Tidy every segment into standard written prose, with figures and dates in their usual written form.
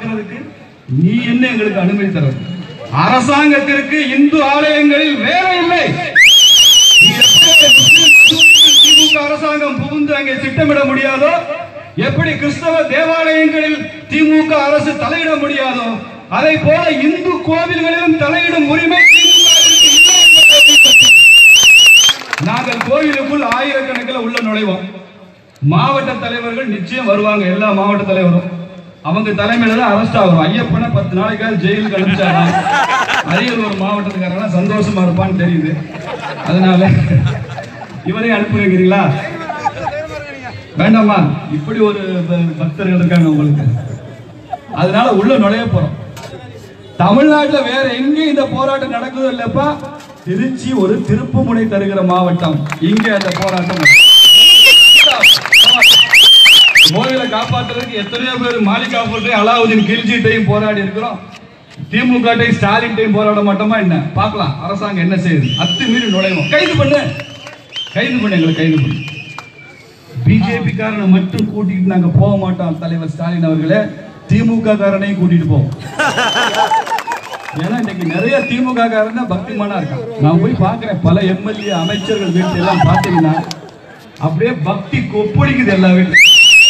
தாக்குறதுக்கு நீ என்ன எங்களுக்கு அனுமதி தரது? அரசாங்கத்திற்கு இந்து ஆலயங்களில் வேலை இல்லை. திமுக அரசாங்கம் புகுந்து அங்கே திட்டமிட முடியாதோ, எப்படி கிறிஸ்தவ தேவாலயங்களில் திமுக அரசு தலையிட முடியாதோ, அதை போல இந்து கோவில்களிலும் தலையிடும் உரிமை நாங்கள் கோவிலுக்குள் ஆயிரக்கணக்கில் உள்ள நுழைவோம். மாவட்ட தலைவர்கள் நிச்சயம் வருவாங்க. எல்லா மாவட்ட தலைவரும் அவங்க தலைமையில தான் அரெஸ்ட் ஆகும். ஐயப்பனை 10 நாளைக்காவது ஜெயிலுக்கு அனுப்பிச்சாங்க. அரியலூர் மாவட்டத்துக்காரங்க சந்தோஷமா இருப்பான்னு தெரியுது. அதனால இவரையும் அனுப்புறீங்களா? வேண்டாமா? இப்படி ஒரு பக்தர்கள் இருக்காங்க உங்களுக்கு. அதனால உள்ள நுழைய போறோம். தமிழ்நாட்டில் வேற எங்கேயும் இந்த போராட்டம் நடக்குதோ இல்லப்பா, திருச்சி ஒரு திருப்பு முனை தருகிற மாவட்டம். இங்க அந்த போராட்டம் கோவிலை காப்பாற்றுறதுக்கு எத்தனையோ பேர் மாலிகாபுரத்தையும் அலாவுதீன் கில்ஜிட்டையும் போராடி இருக்கிறோம். திமுக ஸ்டாலின் போராட மாட்டோமா என்ன? பார்க்கலாம் அரசாங்கம் என்ன செய்யுது. அத்துமீறி நுழைவோம். கைது பண்ணு எங்களை கைது பண்ணு. பிஜேபி காரனை மட்டும் கூட்டிட்டு நாங்க போக மாட்டோம் தலைவர் ஸ்டாலின் அவர்களே, திமுக காரனையும் கூட்டிட்டு போவோம். ஏன்னா இன்னைக்கு நிறைய திமுக காரன் தான் பக்திமானா இருக்கான். நான் போய் பார்க்கிறேன் பல எம்எல்ஏ அமைச்சர்கள் வீட்டு எல்லாம் பார்த்தீங்கன்னா அப்படியே பக்தி கொப்பளிக்குது எல்லா வீட்டும்.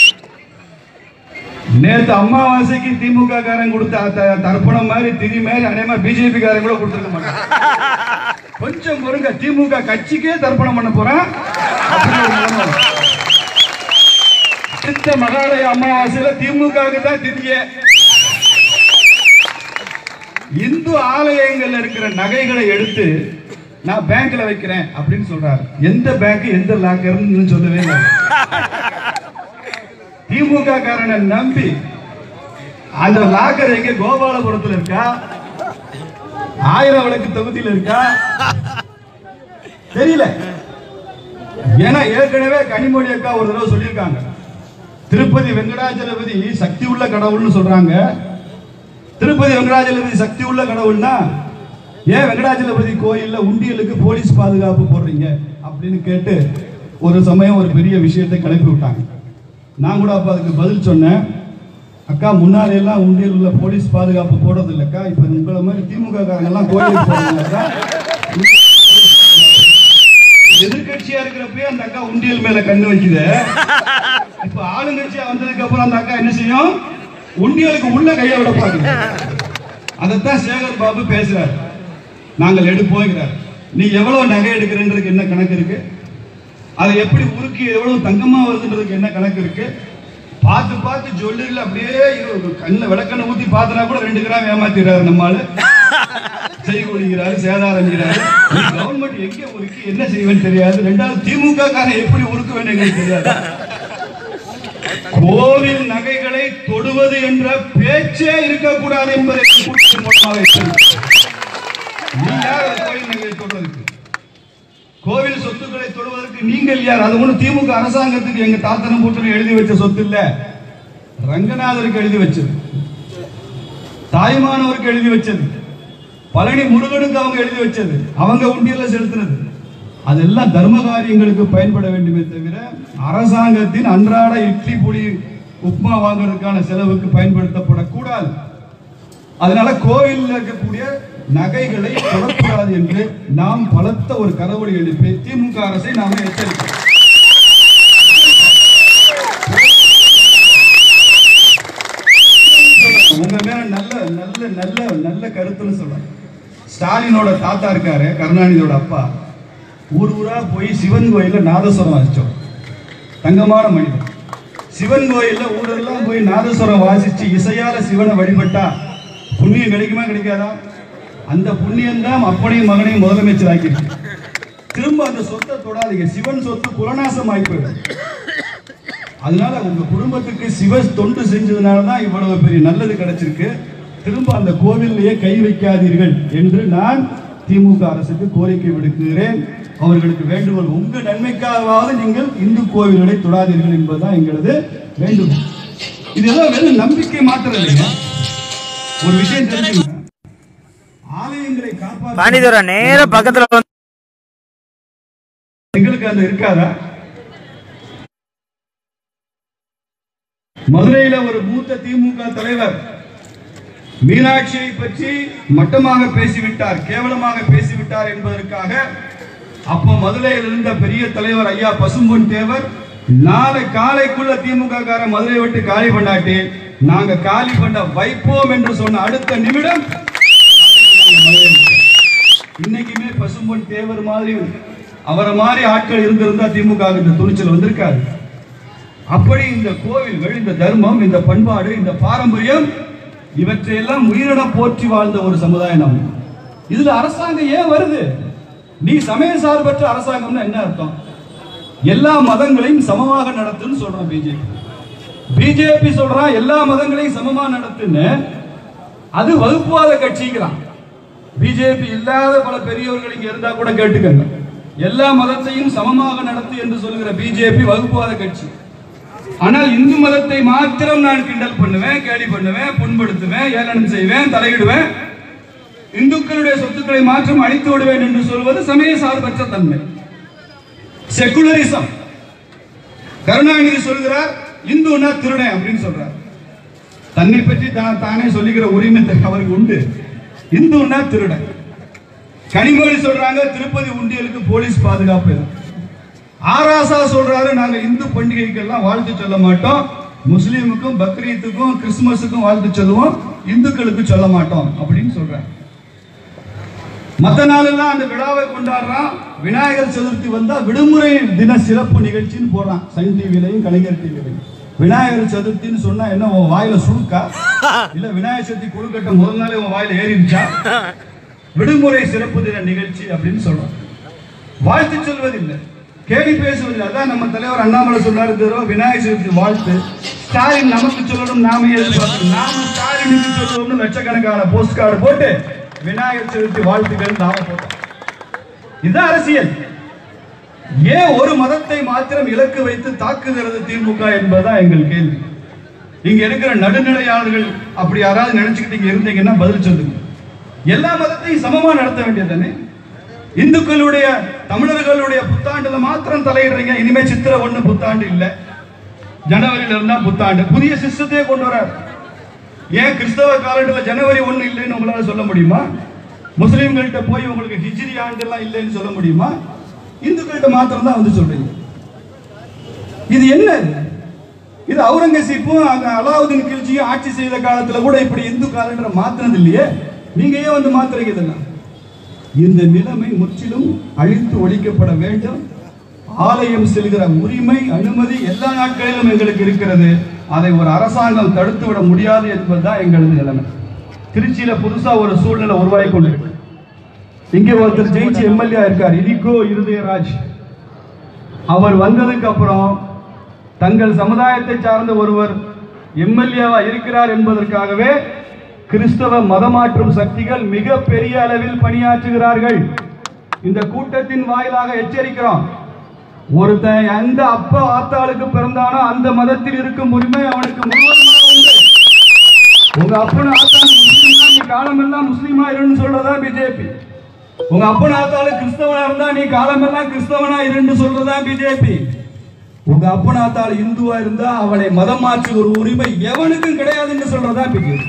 நேற்று அமாவாசைக்கு திமுக காரன் கொடுத்த தர்ப்பணம் மாதிரி திதி மாதிரி அநேகமா பிஜேபி காரன் கூட கொடுத்துருக்க மாட்டான். கொஞ்சம் பொறுங்க, திமுக கட்சிக்கே தர்ப்பணம் பண்ண போறான். அடுத்த மகாலய அமாவாசையில திமுக தான் திதிய. இந்து ஆலயங்கள்ல இருக்கிற நகைகளை எடுத்து நான் பேங்க்ல வைக்கிறேன் அப்படின்னு சொல்றாரு. எந்த பேங்க் எந்த லாக்கர்னு சொல்லவே இல்லை. திமுக காரனை நம்பி அந்த லாக்கர் எங்க கோபாலபுரத்தில் இருக்கா, ஆயிரம் விளக்கு தொகுதியில் இருக்கா தெரியல. ஏன்னா ஏற்கனவே கனிமொழி அக்கா ஒரு தடவை சொல்லியிருக்காங்க, திருப்பதி வெங்கடாஜலபதி சக்தி உள்ள கடவுள்னு சொல்றாங்க. திருப்பதி வெங்கடாஜலபதி சக்தி உள்ள கடவுள்னா ஏன் வெங்கடாஜலபதி கோயில்ல உண்டியலுக்கு போலீஸ் பாதுகாப்பு போடுறீங்க அப்படின்னு கேட்டு ஒரு சமயம் ஒரு பெரிய விஷயத்தை கிளப்பி விட்டாங்க. நான் கூட அப்ப அதுக்கு பதில் சொன்னேன், அக்கா முன்னாடி எல்லாம் உண்டியல் உள்ள போலீஸ் பாதுகாப்பு போடுறது இல்லக்கா, இப்ப உங்களை மாதிரி திமுக காரங்க எல்லாம் கோயிலுக்கு போறாங்க. எதிர்கட்சியா இருக்கிறப்ப அந்த அக்கா உண்டியல் மேல கண்ணு வைக்குது. இப்ப ஆளுங்கட்சியா வந்ததுக்கு அப்புறம் அந்த அக்கா என்ன செய்யும்? உண்டியலுக்கு உள்ள கையை விட பாக்குது. அதைத்தான் சேகர் பாபு பேசுறாரு. நாங்கள் எடுப்போங்கிறார். நீ எவ்வளவு நகை எடுக்கிறன்றதுக்கு என்ன கணக்கு இருக்கு? அதை எப்படி உருக்கி எவ்வளவு தங்கமா வருதுன்றதுக்கு என்ன கணக்கு இருக்கு? பார்த்து பார்த்து ஜுவல்லரியில் அப்படியே கண்ணில் விளக்கண்ணை ஊத்தி பார்த்தனா கூட 2 கிராம் ஏமாத்திடுறாரு நம்மால. செய்கூலிங்கிறாரு, சேதாரங்கிறாரு. கவர்மெண்ட் எங்க உருக்கி என்ன செய்வேன்னு தெரியாது. 2வது திமுக காரன் எப்படி உருக்க வேண்டும் எங்களுக்கு தெரியாது. கோவில் நகைகளை தொடுவது என்ற பேச்சே இருக்கக்கூடாது என்பதை நீ யார்? கோவில் நகையை தொடுவதற்கு, கோவில் சொத்துக்களை தொடுவதற்கு நீங்கள் யார்? அது ஒண்ணு திமுக அரசாங்கத்துக்கு எங்க தாத்தனம் போட்டு எழுதி வச்ச சொத்து இல்ல, ரங்கநாதருக்கு எழுதி வச்சது, தாய்மானவருக்கு எழுதி வச்சது, பழனி முருகனுக்கு அவங்க எழுதி வச்சது, அவங்க உண்டியல்ல செலுத்தினது. அதெல்லாம் தர்ம காரியங்களுக்கு பயன்பட வேண்டுமே தவிர அரசாங்கத்தின் அன்றாட இட்லி பொடி உப்மா வாங்குறதுக்கான செலவுக்கு பயன்படுத்தப்படக்கூடாது. அதனால கோவிலில் இருக்கக்கூடிய நகைகளை தொடக்கூடாது என்று நாம் பலத்த ஒரு கரவொலி எழுப்பி திமுக அரசை நாம எச்சரிக்கிறோம். உங்க மேல நல்ல நல்ல நல்ல நல்ல கருத்துன்னு சொல்றேன். ஸ்டாலினோட தாத்தா இருக்காரு, கருணாநிதியோட அப்பா, ஊர் ஊரா போய் சிவன் கோயில்ல நாதஸ்வரம் வாசிச்சோம். தங்கமான மனிதன். சிவன் கோயில்ல ஊரெல்லாம் போய் நாதஸ்வரம் வாசிச்சு இசையால சிவனை வழிபட்டா புண்ணியம் கிடைக்குமா கிடைக்காதா? அந்த புண்ணியம் தான் அப்பனையும் மகனையும் முதலமைச்சர் ஆக்கிருக்கு. திரும்ப அந்த சொத்தை தொடாதீங்க. சிவன் சொத்து குலநாசம் ஆகிப்போயிடும். அதனால உங்க குடும்பத்துக்கு சிவ தொண்டு செஞ்சதுனாலதான் இவ்வளவு பெரிய நல்லது கிடைச்சிருக்கு. திரும்ப அந்த கோவிலையே கை வைக்காதீர்கள் என்று நான் திமுக அரசுக்கு கோரிக்கை விடுக்கிறேன். அவர்களுக்கு வேண்டுகோள், உங்க நன்மைக்காகவாவது நீங்கள் இந்து கோவில்களை தொடாதீர்கள் என்பதுதான் எங்களது வேண்டுகோள். இதெல்லாம் வெறும் நம்பிக்கை மாத்திரம் இல்லைங்க. ஒரு விஷயம் தெரிஞ்சுங்க, ஆலயங்களை காப்பாற்ற நேர பக்கத்துல எங்களுக்கு அந்த இருக்காதா? மதுரையில ஒரு மூத்த திமுக தலைவர் மீனாட்சியை பற்றி மட்டமாக பேசிவிட்டார், கேவலமாக பேசிவிட்டார் என்பதற்காக அப்போ மதுரையில் இருந்த பெரிய தலைவர் ஐயா பசும்பொன் தேவர் நாளை காலைக்குள்ள திமுக கார மதுரையை விட்டு காலி பண்ணாட்டி நாங்க காலி பண்ண வைப்போம் என்று சொன்ன அடுத்த நிமிடம் இன்னைக்குமே பசும்பொன் தேவர் மாதிரி அவரை மாதிரி ஆட்கள் இருந்திருந்தா திமுக இந்த துணிச்சல் வந்திருக்காரு. அப்படி இந்த கோவில்கள், இந்த தர்மம், இந்த பண்பாடு, இந்த பாரம்பரியம் இவற்றையெல்லாம் உயிரின போற்றி வாழ்ந்த ஒரு சமுதாயம் நம்ம. இதுல அரசாங்கம் ஏன் வருது? நீ சமய சார்பற்ற அரசாங்கம்னா என்ன அர்த்தம்? எல்லா மதங்களையும் சமமாக நடத்துன்னு சொல்றான் பிஜேபி சொல்றான் எல்லா மதங்களையும் சமமா நடத்துன்னு. அது வகுப்புவாத கட்சிங்கிறான். பிஜேபி இல்லாத பல பெரியவர்கள் இங்க இருந்தா கூட கேட்டுக்கங்க. எல்லா மதத்தையும் சமமாக நடத்து என்று சொல்கிற பிஜேபி வகுப்புவாத கட்சி. ஆனால் இந்து மதத்தை மாத்திரம் நான் கிண்டல் பண்ணுவேன், கேலி பண்ணுவேன், புண்படுத்துவேன், ஏளனம் செய்வேன், தலையிடுவேன், இந்துக்களுடைய சொத்துக்களை மாற்றம் அழித்து விடுவேன் என்று சொல்வது சமய சார்பற்ற தன்மை, செகுலரிசம். கருணாநிதி சொல்கிறார் இந்துனா திருடன் அப்படின்னு சொல்றார். தன்னை பற்றி தானே சொல்லிக்கிற உரிமை அவருக்கு உண்டு. இந்துனா திருடன். கனிமொழி சொல்றாங்க திருப்பதி உண்டியலுக்கு போலீஸ் பாதுகாப்பு. ஆராசா சொல்றாரு நாங்க இந்து பண்டிகைக்கெல்லாம் வாழ்த்து சொல்ல மாட்டோம், முஸ்லீமுக்கும் பக்ரீத்துக்கும் கிறிஸ்துமஸுக்கும் வாழ்த்து சொல்லுவோம், இந்துக்களுக்கு சொல்ல மாட்டோம் அப்படின்னு சொல்றாங்க. மற்ற நாளெல்லாம் அந்த விழாவை கொண்டாடுறான். விநாயகர் சதுர்த்தி வந்தா விடுமுறை தின சிறப்பு நிகழ்ச்சின்னு போறான் சன் டிவிலையும் கலைஞர் டிவிலையும். விநாயகர் சதுர்த்தின்னு சொன்னா என்ன உன் வாயில சுருக்கா? இல்ல விநாயகர் சதுர்த்தி கொழுக்கட்டை முதல் நாளே உன் வாயில ஏறிடுச்சா? விடுமுறை சிறப்பு தின நிகழ்ச்சி அப்படின்னு சொல்றோம். வாழ்த்து சொல்வதில்லை, கேலி பேசுவதில்லை. அதான் நம்ம தலைவர் அண்ணாமலை சொன்னாரு, விநாயகர் சதுர்த்தி வாழ்த்து ஸ்டாலின் நமக்கு சொல்லணும், நாம எதிர்பார்க்கணும், நாம ஸ்டாலினுக்கு சொல்லணும்னு லட்சக்கணக்கான போஸ்ட் கார்டு போட்டு விநாயகர் சதுர்த்தி வாழ்த்துக்கள் நாம போட்டோம். இதுதான் அரசியல். ஏன் ஒரு மதத்தை மாத்திரம் இலக்கு வைத்து தாக்குகிறது திமுக என்பதுதான் எங்கள் கேள்வி. இங்க இருக்கிற நடுநிலையாளர்கள் அப்படி யாராவது நினைச்சுக்கிட்டு இங்க இருந்தீங்கன்னா பதில் சொல்லுங்க. எல்லா மதத்தையும் சமமா நடத்த வேண்டியதானே? இந்துக்களுடைய தமிழர்களுடைய புத்தாண்டுல மாத்திரம் தலையிடுறீங்க. இனிமே சித்திரை 1 புத்தாண்டு இல்ல, ஜனவரியில இருந்தா புத்தாண்டு. புதிய சிஸ்டத்தையே கொண்டு வர. ஏன் கிறிஸ்தவ காலத்துல ஜனவரி 1 இல்லைன்னு உங்களால சொல்ல முடியுமா? முஸ்லீம்கள்ட்ட போய் உங்களுக்கு ஹிஜ்ரி ஆண்டு எல்லாம் இல்லைன்னு சொல்ல முடியுமா? இந்துக்கள்கிட்ட மாத்திரம் தான் வந்து சொல்றீங்க. இது என்ன? இது அவுரங்கசீப்பும் அலாவுதீன் கில்ஜியும் ஆட்சி செய்த காலத்துல கூட இப்படி இந்து காலண்டர் மாத்தினது இல்லையே. நீங்க ஏன் வந்து மாத்திரீங்க? இதெல்லாம் இந்த நிலைமை முற்றிலும் அழித்து ஒழிக்கப்பட வேண்டும். ஆலயம் செல்கிற உரிமை, அனுமதி எல்லா நாட்களிலும் எங்களுக்கு இருக்கிறது. அதை ஒரு அரசாங்கம் தடுத்து விட முடியாது என்பதுதான் எங்களது நிலைமை. திருச்சியில புதுசா ஒரு சூழ்நிலை உருவாகி கொண்டிருக்கு. இங்கே ஒருத்தர் ஜெயிச்சு எம்எல்ஏ இருக்கார், இனிகோ இருதயராஜ். அவர் வந்ததுக்கு அப்புறம் தங்கள் சமுதாயத்தை சார்ந்த ஒருவர் எம்எல்ஏவா இருக்கிறார் என்பதற்காகவே கிறிஸ்தவ மதமாற்றும் சக்திகள் மிக பெரிய அளவில் பணியாற்றுகிறார்கள். இந்த கூட்டத்தின் வாயிலாக எச்சரிக்கிறோம். ஒருத்தன் எந்த அப்பா ஆத்தாளுக்கு பிறந்தானோ அந்த மதத்தில் இருக்கும் உரிமை அவனுக்கு முழுவதுமாக உண்டு. உங்க அப்பன் ஆத்தாளு முஸ்லீம்னா நீ காலமெல்லாம் முஸ்லீமா இருன்னு சொல்றதா பிஜேபி. உங்க அப்பன் ஆத்தாளு கிறிஸ்தவனா இருந்தா நீ காலமெல்லாம் கிறிஸ்தவனா இருன்னு சொல்றதா பிஜேபி. உங்க அப்பன் ஆத்தாளு இந்துவா இருந்தா அவளை மதம் மாற்று ஒரு உரிமை எவனுக்கும் கிடையாதுன்னு சொல்றதா பிஜேபி.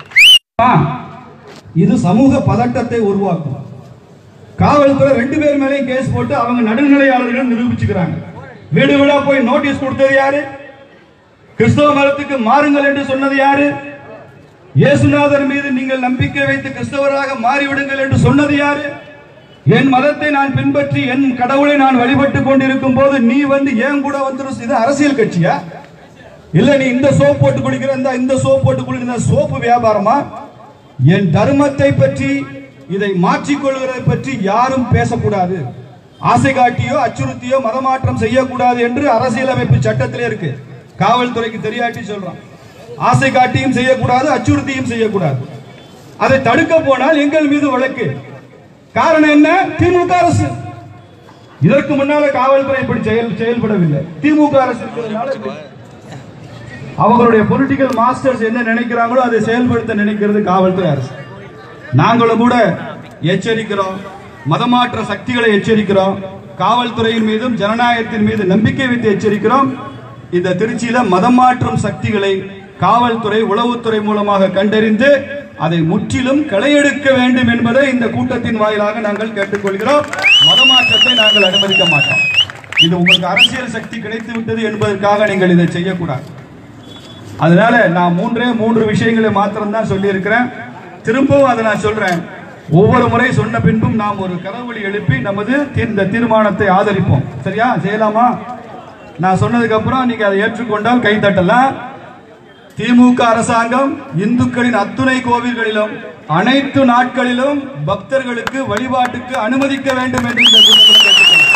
இது சமூக பதட்டத்தை உருவாக்கும். காவல்துறை 2 பேர் மேலேயும் கேஸ் போட்டு அவங்க நடுநிலையாளர்கள் நிரூபிச்சுக்கிறாங்க. வீடு வீடா போய் நோட்டீஸ் கொடுத்தது யாரு? கிறிஸ்தவ மதத்துக்கு மாறுங்கள் என்று சொன்னது யாரு? இயேசுநாதர் மீது நீங்கள் நம்பிக்கை வைத்து கிறிஸ்தவராக மாறிவிடுங்கள் என்று சொன்னது யாரு? என் மதத்தை நான் பின்பற்றி என் கடவுளை நான் வழிபட்டு கொண்டிருக்கும் போது நீ வந்து ஏன் கூட வந்துடும். இது அரசியல் கட்சியா? இல்ல நீ இந்த சோப் போட்டு குடிக்கிற, இந்த சோப் போட்டு குடிக்கிற சோப்பு வியாபாரமா? என் தர்மத்தை பற்றி, இதை மாற்றிக்கொள்வதை பற்றி யாரும் பேசக்கூடாது. ஆசை காட்டியோ அச்சுறுத்தியோ மதமாற்றம் செய்யக்கூடாது என்று அரசியலமைப்பு சட்டத்திலே இருக்கு. காவல்துறைக்கு தெரியாட்டி சொல்றான். ஆசை காட்டியும் செய்யக்கூடாது, அச்சுறுத்தியும் செய்யக்கூடாது. அதை தடுக்க போனால் எங்கள் மீது வழக்கு. காரணம் என்ன? திமுக அரசு. இதற்கு முன்னால காவல்துறை இப்படி செயல்படவில்லை. திமுக அரசு இருக்கிறதுனால அவங்களுடைய பொலிட்டிக்கல் மாஸ்டர்ஸ் என்ன நினைக்கிறாங்களோ அதை செயல்படுத்த நினைக்கிறது காவல்துறை அரசு. நாங்களும் கூட எச்சரிக்கிறோம், மதமாற்ற சக்திகளை எச்சரிக்கிறோம், காவல்துறையின் மீதும் ஜனநாயகத்தின் மீது நம்பிக்கை வைத்து எச்சரிக்கிறோம். இந்த திருச்சியில மதமாற்றும் சக்திகளை காவல்துறை உளவுத்துறை மூலமாக கண்டறிந்து அதை முற்றிலும் களையெடுக்க வேண்டும் என்பதை இந்த கூட்டத்தின் வாயிலாக நாங்கள் கேட்டுக்கொள்கிறோம். மதமாற்றத்தை நாங்கள் அனுமதிக்க மாட்டோம். இது உங்களுக்கு அரசியல் சக்தி கிடைத்து விட்டது என்பதற்காக நீங்கள் இதை செய்யக்கூடாது. அதனால நான் மூன்று விஷயங்களை மாத்திரம்தான் சொல்லி இருக்கிறேன். திரும்பவும் அதை நான் சொல்றேன். ஒவ்வொரு முறை சொன்ன பின்பும் நாம் ஒரு கரவொலி எழுப்பி நமது இந்த தீர்மானத்தை ஆதரிப்போம். சரியா? செய்யலாமா? நான் சொன்னதுக்கு அப்புறம் நீங்க அதை ஏற்றுக்கொண்டால் கை தட்டலாம். திமுக அரசாங்கம் இந்துக்களின் அத்துணை கோவில்களிலும் அனைத்து நாட்களிலும் பக்தர்களுக்கு வழிபாட்டுக்கு அனுமதிக்க வேண்டும் என்று இந்த கூட்டத்தில் கேட்டுக்கொள்கிறேன்.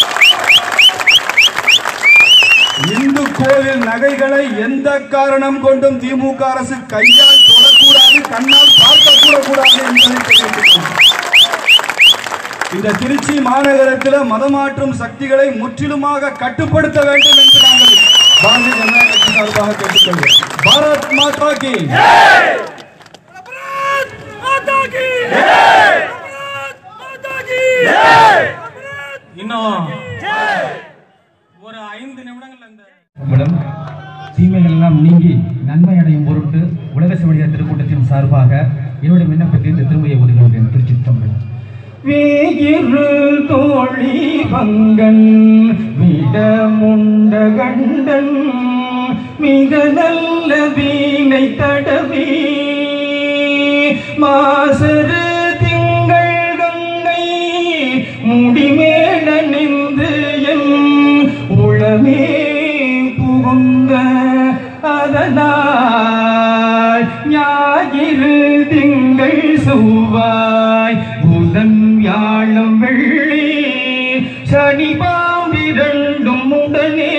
இந்து கோவில் நகைகளை எந்த காரணம் கொண்டும் திமுக அரசு கையால் தொடக்கூடாது, கண்ணால் பார்க்க கூட கூடாது என்பதை தெரிவித்துள்ளோம். இந்த திருச்சி மாநகரத்தில் மதமாற்றும் சக்திகளை முற்றிலுமாக கட்டுப்படுத்த வேண்டும் என்று நாங்கள் பாரதிய ஜனதா கட்சி சார்பாக கேட்டுக்கொள்கிறோம். பாரத் மாதா கி இன்னும் ஒரு 5 நிமிடங்கள் தீமைகள் எல்லாம் நீங்கி நன்மை அடையும் பொருட்டு உலக சிவனிய திருக்கூட்டத்தின் சார்பாக என்னுடைய விண்ணப்பத்தை இந்த திருமையை ஒதுக்கிறேன். திருச்சி தமிழ் வேகிரு தோழி பங்கன் விடமுண்ட கண்டன் மிக நல்ல வீணை தடவி மாசரு திங்கள் கங்கை முடிமேல நின்று என் உளமே புகுந்த அதனால் ஞாயிறு திங்கள் செவ்வாய் புதன் வியாழம் வெள்ளி சனி பாம்பிரண்டும் உடனே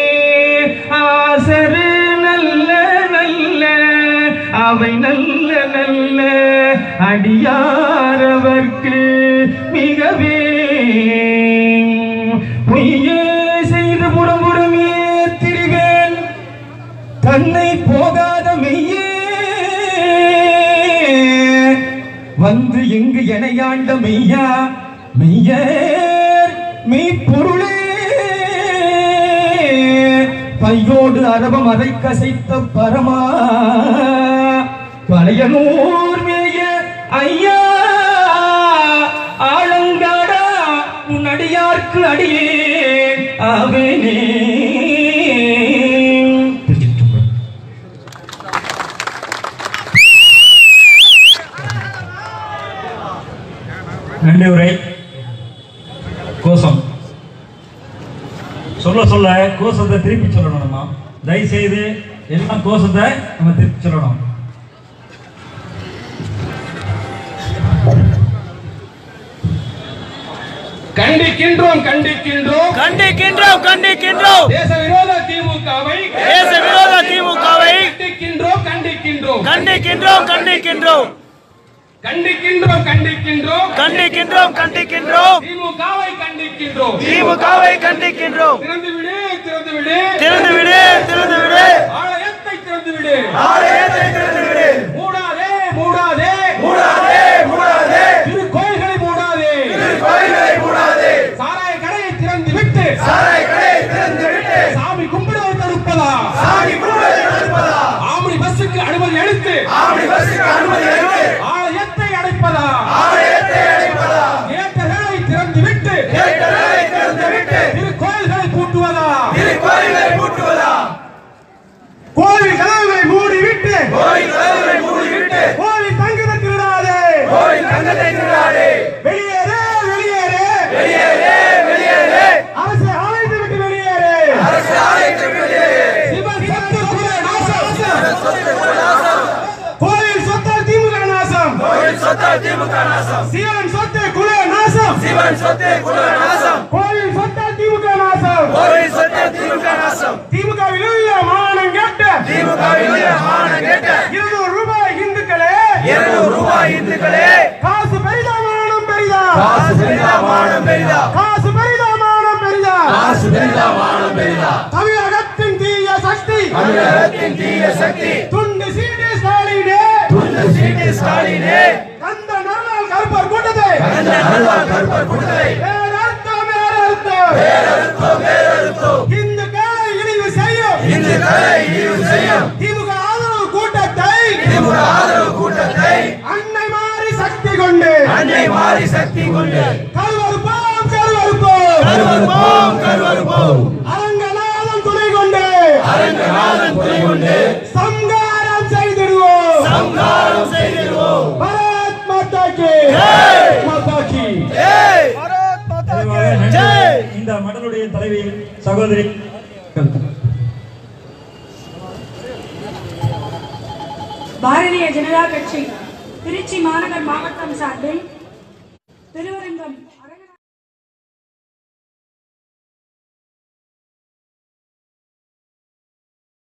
ஆசரு நல்ல நல்ல அவை நல்ல நல்ல அடியாரவர்க்கு மிகவே பொய்யே செய்து புறம்புறமே திரிவேன் தன்னை போகாத மெய்யே வந்து எங்கு எனையாண்ட மெய்யா மெய்யர் மெய்ப்பொருளே பையோடு அரபம் அதை கசைத்த பரமா பழையனூர் மேய ஐயா ஆழங்காடா உன் அடியார்க்கு அடியே அவனே. நன்றி உரை. கோஷம் சொல்ல சொல்ல கோஷத்தை திருப்பி சொல்லணும். நம்ம தயவு செய்து எல்லாம் கோஷத்தை நம்ம திருப்பி சொல்லணும். கண்டிக்கின்றோம் கண்டிக்கின்றோம் கண்டிக்கின்றோம் கண்டிக்கின்றோம் தேச விரோத திமுகவை கண்டிக்கின்றோம் கண்டிக்கின்றோம் கண்டிக்கின்றோம் கண்டிக்கின்றோம் கண்டிக்கின்றோம் கண்டிக்கின்றோம் கண்டிக்கின்றோம் கண்டிக்கின்றோம் திமுகவை கண்டிக்கின்றோம் திமுகவை கண்டிக்கின்றோம். திறந்து விடு திறந்து விடு திறந்து விடு திறந்து விடு ஆலயத்தை திறந்து விடு ஆலயத்தை திறந்து விடு. மூடாதே மூடாதே மூடாதே மூடாதே திருக்கோயில்களை மூடாதே கோயிலை மூடாதே. சாராய கடையை திறந்து விட்டு சாராய் கடையை திறந்து விட்டு சாமி கும்பிடுவதை தடுப்பதா சாமி கும்பிடுவதை தடுப்பதா ஆம்பளை பஸ்ஸுக்கு அனுமதி அளித்து ஆவணி பஸ்ஸுக்கு அனுமதி அளித்து ஆலயத்தை அடைப்பதா ஆலயத்தை அடைப்பதா தியேட்டர்களை திறந்து விட்டு தியேட்டர்களை திறந்து விட்டு திருக்கோயில்களை பூட்டுவதா கோயிலை பூட்டுவதா கோவில் கதவுகளை மூடிவிட்டு கோயில் கதவுகளை மூடிவிட்டு கோவில் தங்கத்தை திருடாதே கோயில் தங்கத்தை திருடாதே. வெளியேறு வெளியேறு வெளியேறு வெளியேறு அரசு ஆலயத்தை விட்டு வெளியேறு அரசு ஆலயத்தை வெளியேறு. சிவன் சொத்து குல நாசம் சொத்து குல நாசம் கோயில் சொத்தால் திமுக நாசம் கோயில் சொத்தால் திமுக நாசம் சிவன் சொத்து குல நாசம் சிவன் சொத்து குல நாசம் கோயில் சொத்தால் திமுக நாசம் கோயில் சொத்து திமுக நாசம் திமுகவில் உள்ள மானம் கேட்ட திமுகவில் உள்ள மானம் கேட்ட 200 ரூபாய் இந்துக்களே 200 ரூபாய் இந்துக்களே காசு பெரிதா மானம் பெரிதா காசு பெரிதா மானம் பெரிதா காசு பெரிதா மானம் பெரிதா காசு பெரிதா மானம் பெரிதா. தமிழகத்தின் தீய சக்தி தமிழகத்தின் தீய சக்தி துண்டு சீட்டு ஸ்டாலினே துண்டு சீட்டு ஸ்டாலினே அந்த நாள் கருப்பர் கூட்டத்தை அந்த நல்வாழ் கருப்பர் கூட்டத்தை வேறறுத்தோம் வேறறுத்தோம் வேறறுத்தோம் இந்துக்களை இழிவு செய்யும் இந்துக்களை இழிவு செய்யும் திமுக ஆதரவு கூட்டத்தை திமுக ஆதரவு கூட்டத்தை சக்தி கொண்டு கருவறுப்போம் கருவறுப்போம் கருவறுப்போம் கருவறுப்போம் அரங்கநாதன் துணை கொண்டு அரங்கநாதன் துணை கொண்டு சம்காரம் செய்திடுவோம் சம்ஹாரம் செய்திடுவோம். பாரத் மாதா கி ஜெய். மாதா கி ஜெய். பாரத் மாதா கி ஜெய். இந்த மடலுடைய தலைவி சகோதரி பாரதிய ஜனதா கட்சி திருச்சி மாநகர் மாவட்டம் சார்பில் திருவரங்க